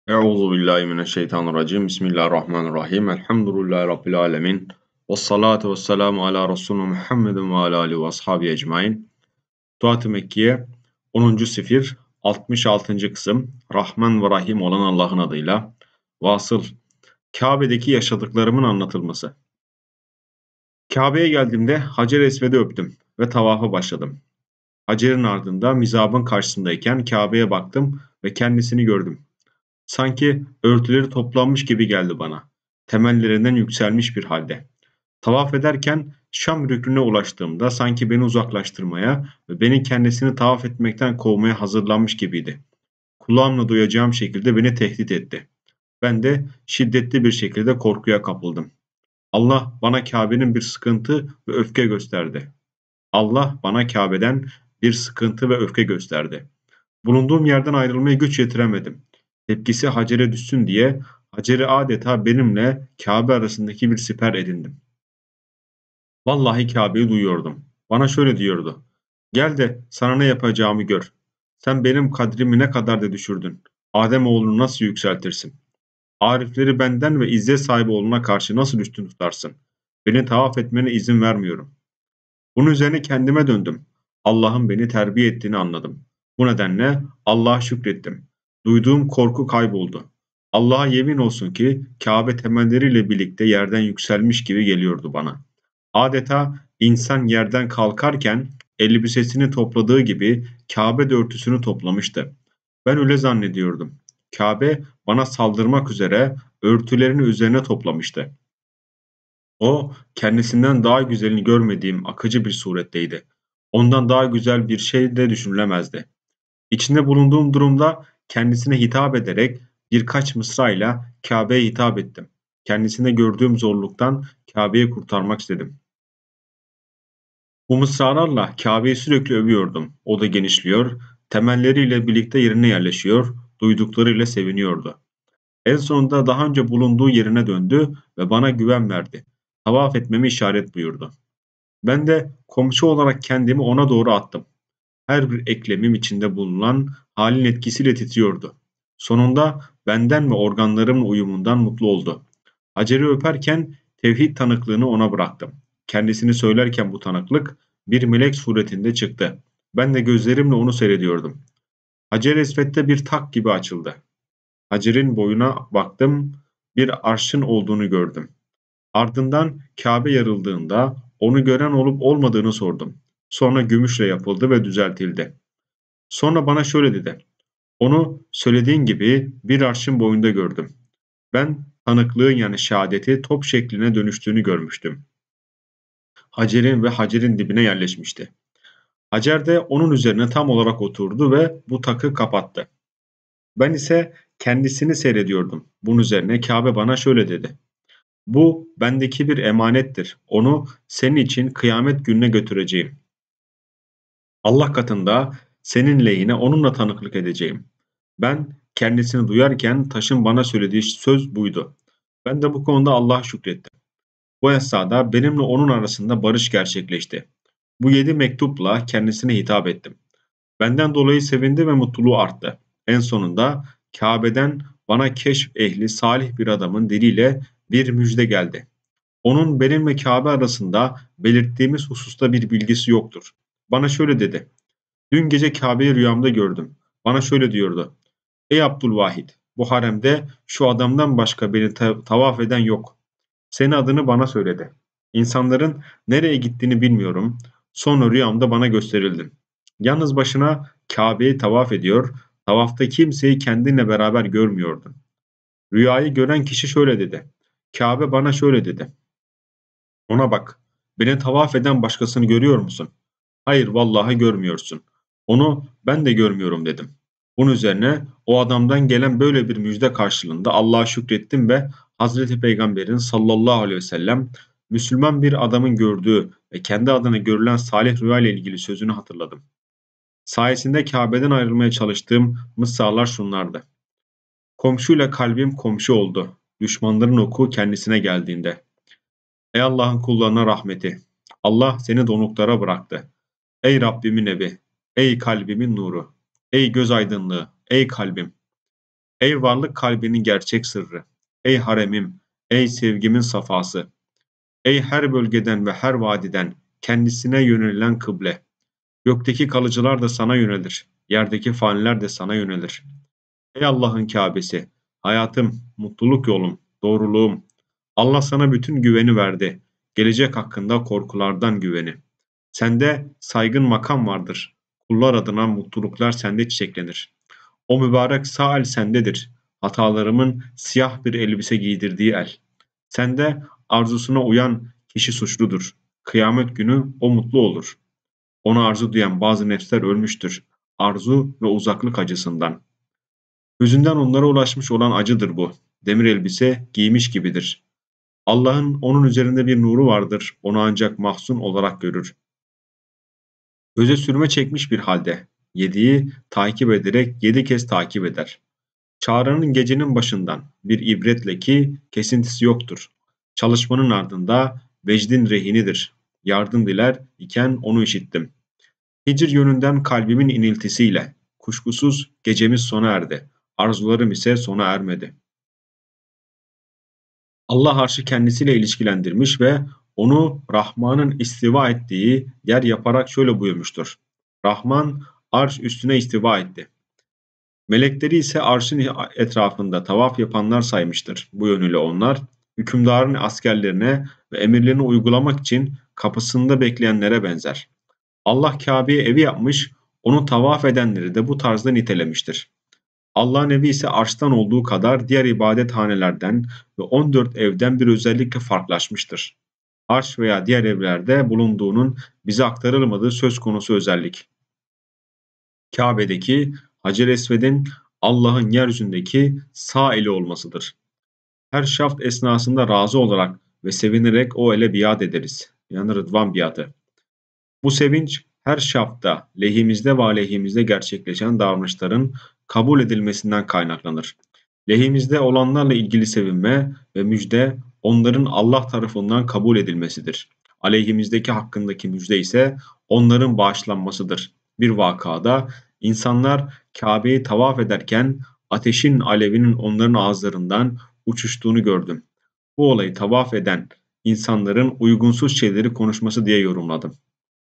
Euzubillahimineşşeytanirracim. Bismillahirrahmanirrahim. Elhamdülillahi Rabbil alemin. Vessalatu vesselamu ala Resulü Muhammedin ve ala alihi ve ashabi ecmain. Tuat-ı Mekkiye 10. sefir 66. kısım Rahman ve Rahim olan Allah'ın adıyla. Vasıl Kabe'deki yaşadıklarımın anlatılması. Kabe'ye geldiğimde Hacer-i Esved'i öptüm ve tavafa başladım. Hacer'in ardında mizabın karşısındayken Kabe'ye baktım ve kendisini gördüm. Sanki örtüleri toplanmış gibi geldi bana. Temellerinden yükselmiş bir halde. Tavaf ederken Şam rüknüne ulaştığımda sanki beni uzaklaştırmaya ve beni kendisini tavaf etmekten kovmaya hazırlanmış gibiydi. Kulağımla duyacağım şekilde beni tehdit etti. Ben de şiddetli bir şekilde korkuya kapıldım. Allah bana Kabe'nin bir sıkıntı ve öfke gösterdi. Allah bana Kabe'den bir sıkıntı ve öfke gösterdi. Bulunduğum yerden ayrılmaya güç yetiremedim. Tepkisi Hacer'e düşsün diye Hacer'i adeta benimle Kabe arasındaki bir siper edindim. Vallahi Kabe'yi duyuyordum. Bana şöyle diyordu. Gel de sana ne yapacağımı gör. Sen benim kadrimi ne kadar da düşürdün. Ademoğlunu nasıl yükseltirsin? Arifleri benden ve izzet sahibi oğluna karşı nasıl üstün tutarsın? Beni tavaf etmene izin vermiyorum. Bunun üzerine kendime döndüm. Allah'ın beni terbiye ettiğini anladım. Bu nedenle Allah'a şükrettim. Duyduğum korku kayboldu. Allah'a yemin olsun ki Kabe temelleriyle birlikte yerden yükselmiş gibi geliyordu bana. Adeta insan yerden kalkarken elbisesini topladığı gibi Kabe de örtüsünü toplamıştı. Ben öyle zannediyordum. Kabe bana saldırmak üzere örtülerini üzerine toplamıştı. O, kendisinden daha güzelini görmediğim akıcı bir suretteydi. Ondan daha güzel bir şey de düşünülemezdi. İçinde bulunduğum durumda kendisine hitap ederek birkaç mısrayla Kabe'ye hitap ettim. Kendisinde gördüğüm zorluktan Kabe'yi kurtarmak istedim. Bu mısralarla Kabe'yi sürekli övüyordum. O da genişliyor, temelleriyle birlikte yerine yerleşiyor, duyduklarıyla seviniyordu. En sonunda daha önce bulunduğu yerine döndü ve bana güven verdi. Tavaf etmemi işaret buyurdu. Ben de komşu olarak kendimi ona doğru attım. Her bir eklemim içinde bulunan halin etkisiyle titriyordu. Sonunda benden ve organlarımın uyumundan mutlu oldu. Hacer'i öperken tevhid tanıklığını ona bıraktım. Kendisini söylerken bu tanıklık bir melek suretinde çıktı. Ben de gözlerimle onu seyrediyordum. Hacer Esved'de bir tak gibi açıldı. Hacer'in boyuna baktım, bir arşın olduğunu gördüm. Ardından Kabe yarıldığında onu gören olup olmadığını sordum. Sonra gümüşle yapıldı ve düzeltildi. Sonra bana şöyle dedi. Onu söylediğin gibi bir arşın boyunda gördüm. Ben tanıklığın yani şehadeti top şekline dönüştüğünü görmüştüm. Hacer'in ve Hacer'in dibine yerleşmişti. Hacer de onun üzerine tam olarak oturdu ve bu takı kapattı. Ben ise kendisini seyrediyordum. Bunun üzerine Kabe bana şöyle dedi. Bu bendeki bir emanettir. Onu senin için kıyamet gününe götüreceğim. Allah katında senin lehine onunla tanıklık edeceğim. Ben kendisini duyarken taşın bana söylediği söz buydu. Ben de bu konuda Allah'a şükrettim. Bu esnada benimle onun arasında barış gerçekleşti. Bu 7 mektupla kendisine hitap ettim. Benden dolayı sevindi ve mutluluğu arttı. En sonunda Kabe'den bana keşf ehli salih bir adamın diliyle bir müjde geldi. Onun benimle Kabe arasında belirttiğimiz hususta bir bilgisi yoktur. Bana şöyle dedi. Dün gece Kabe'yi rüyamda gördüm. Bana şöyle diyordu. Ey Abdülvahid, bu haremde şu adamdan başka beni tavaf eden yok. Senin adını bana söyledi. İnsanların nereye gittiğini bilmiyorum. Sonra rüyamda bana gösterildin. Yalnız başına Kabe'yi tavaf ediyor, tavafta kimseyi kendinle beraber görmüyordun. Rüyayı gören kişi şöyle dedi. Kabe bana şöyle dedi. Ona bak. Beni tavaf eden başkasını görüyor musun? Hayır vallahi görmüyorsun. Onu ben de görmüyorum dedim. Bunun üzerine o adamdan gelen böyle bir müjde karşılığında Allah'a şükrettim ve Hazreti Peygamber'in sallallahu aleyhi ve sellem Müslüman bir adamın gördüğü ve kendi adına görülen salih rüya ile ilgili sözünü hatırladım. Sayesinde Kabe'den ayrılmaya çalıştığım mısralar şunlardı. Komşuyla kalbim komşu oldu. Düşmanların oku kendisine geldiğinde. Ey Allah'ın kullarına rahmeti. Allah seni donuklara bıraktı. Ey Rabbimin evi. Ey kalbimin nuru. Ey göz aydınlığı. Ey kalbim. Ey varlık kalbinin gerçek sırrı! Ey haremim! Ey sevgimin safası! Ey her bölgeden ve her vadiden kendisine yönelilen kıble! Gökteki kalıcılar da sana yönelir. Yerdeki faniler de sana yönelir. Ey Allah'ın Kâbesi! Hayatım, mutluluk yolum, doğruluğum. Allah sana bütün güveni verdi. Gelecek hakkında korkulardan güveni. Sende saygın makam vardır. Kullar adına mutluluklar sende çiçeklenir. O mübarek sağ el sendedir. Hatalarımın siyah bir elbise giydirdiği el. Sende arzusuna uyan kişi suçludur. Kıyamet günü o mutlu olur. Ona arzu duyan bazı nefsler ölmüştür. Arzu ve uzaklık acısından. Hüzünden onlara ulaşmış olan acıdır bu. Demir elbise giymiş gibidir. Allah'ın onun üzerinde bir nuru vardır. Onu ancak mahzun olarak görür. Göze sürme çekmiş bir halde. Yediği takip ederek 7 kez takip eder. Çağrının gecenin başından bir ibretle ki kesintisi yoktur. Çalışmanın ardında vecdin rehinidir. Yardım diler iken onu işittim. Hicr yönünden kalbimin iniltisiyle. Kuşkusuz gecemiz sona erdi. Arzularım ise sona ermedi. Allah arşı kendisiyle ilişkilendirmiş ve onu Rahman'ın istiva ettiği yer yaparak şöyle buyurmuştur. Rahman arş üstüne istiva etti. Melekleri ise arşın etrafında tavaf yapanlar saymıştır. Bu yönüyle onlar, hükümdarın askerlerine ve emirlerini uygulamak için kapısında bekleyenlere benzer. Allah Kabe'ye evi yapmış, onu tavaf edenleri de bu tarzda nitelemiştir. Allah'ın evi ise arştan olduğu kadar diğer ibadethanelerden ve 14 evden bir özellikle farklılaşmıştır. Arş veya diğer evlerde bulunduğunun bize aktarılmadığı söz konusu özellik. Kabe'deki Hacer Esved'in Allah'ın yeryüzündeki sağ eli olmasıdır. Her şaft esnasında razı olarak ve sevinerek o ele biat ederiz. Yani Rıdvan biatı. Bu sevinç her şafta lehimizde ve aleyhimizde gerçekleşen davranışların kabul edilmesinden kaynaklanır. Lehimizde olanlarla ilgili sevinme ve müjde onların Allah tarafından kabul edilmesidir. Aleyhimizdeki hakkındaki müjde ise onların bağışlanmasıdır. Bir vakada insanlar Kabe'yi tavaf ederken ateşin alevinin onların ağızlarından uçuştuğunu gördüm. Bu olayı tavaf eden insanların uygunsuz şeyleri konuşması diye yorumladım.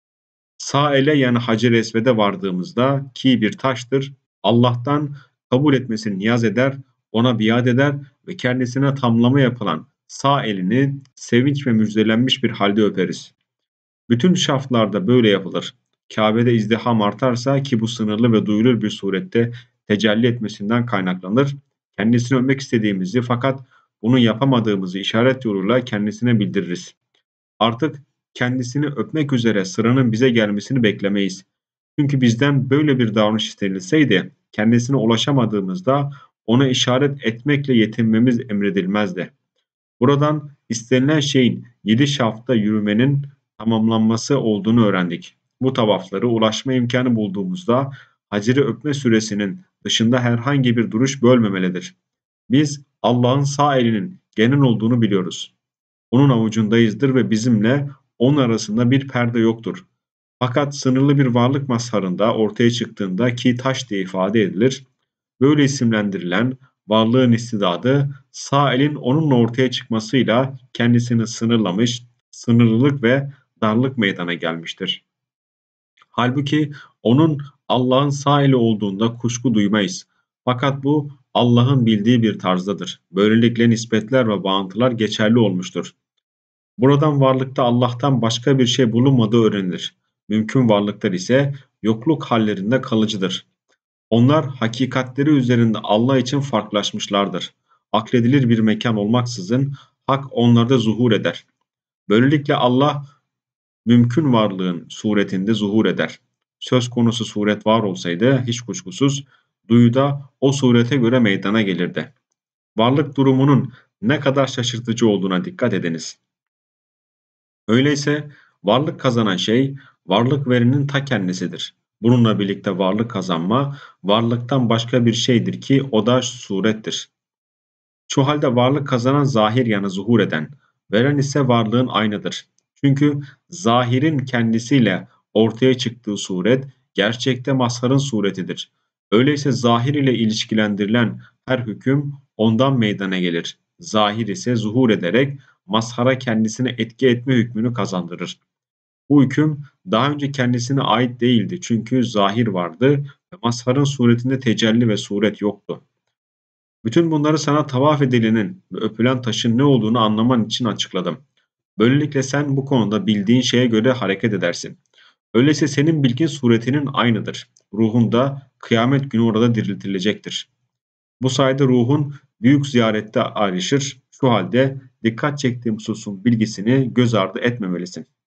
Sağ ele yani Hacer-i Esved'e vardığımızda ki bir taştır, Allah'tan kabul etmesini niyaz eder, ona biat eder ve kendisine tamlama yapılan sağ elini sevinç ve müjdelenmiş bir halde öperiz. Bütün şaflarda böyle yapılır. Kabe'de izdiham artarsa ki bu sınırlı ve duyulur bir surette tecelli etmesinden kaynaklanır. Kendisini öpmek istediğimizi fakat bunu yapamadığımızı işaret yoluyla kendisine bildiririz. Artık kendisini öpmek üzere sıranın bize gelmesini beklemeyiz. Çünkü bizden böyle bir davranış istenilseydi, kendisine ulaşamadığımızda ona işaret etmekle yetinmemiz emredilmezdi. Buradan istenilen şeyin 7 şafta yürümenin tamamlanması olduğunu öğrendik. Bu tavafları ulaşma imkanı bulduğumuzda Hacer'i öpme süresinin dışında herhangi bir duruş bölmemelidir. Biz Allah'ın sağ elinin genel olduğunu biliyoruz. Onun avucundayızdır ve bizimle onun arasında bir perde yoktur. Fakat sınırlı bir varlık mazharında ortaya çıktığında ki taş diye ifade edilir, böyle isimlendirilen varlığın istidadı sağ elin onunla ortaya çıkmasıyla kendisini sınırlamış, sınırlılık ve darlık meydana gelmiştir. Halbuki onun Allah'ın sağ eli olduğunda kuşku duymayız. Fakat bu Allah'ın bildiği bir tarzdadır. Böylelikle nispetler ve bağıntılar geçerli olmuştur. Buradan varlıkta Allah'tan başka bir şey bulunmadığı öğrenilir. Mümkün varlıklar ise yokluk hallerinde kalıcıdır. Onlar hakikatleri üzerinde Allah için farklılaşmışlardır. Akledilir bir mekan olmaksızın hak onlarda zuhur eder. Böylelikle Allah mümkün varlığın suretinde zuhur eder. Söz konusu suret var olsaydı hiç kuşkusuz duyuda o surete göre meydana gelirdi. Varlık durumunun ne kadar şaşırtıcı olduğuna dikkat ediniz. Öyleyse varlık kazanan şey varlık verenin ta kendisidir. Bununla birlikte varlık kazanma varlıktan başka bir şeydir ki o da surettir. Şu halde varlık kazanan zahir yani zuhur eden, veren ise varlığın aynıdır. Çünkü zahirin kendisiyle ortaya çıktığı suret gerçekte mazharın suretidir. Öyleyse zahir ile ilişkilendirilen Her hüküm ondan meydana gelir. Zahir ise zuhur ederek mazhara kendisine etki etme hükmünü kazandırır. Bu hüküm daha önce kendisine ait değildi çünkü zahir vardı ve mazharın suretinde tecelli ve suret yoktu. Bütün bunları sana tavaf edilenin ve öpülen taşın ne olduğunu anlaman için açıkladım. Böylelikle sen bu konuda bildiğin şeye göre hareket edersin. Öyleyse senin bilgin suretinin aynıdır. Ruhun da kıyamet günü orada diriltilecektir. Bu sayede ruhun büyük ziyarette ayrışır. Şu halde dikkat çektiğim hususun bilgisini göz ardı etmemelisin.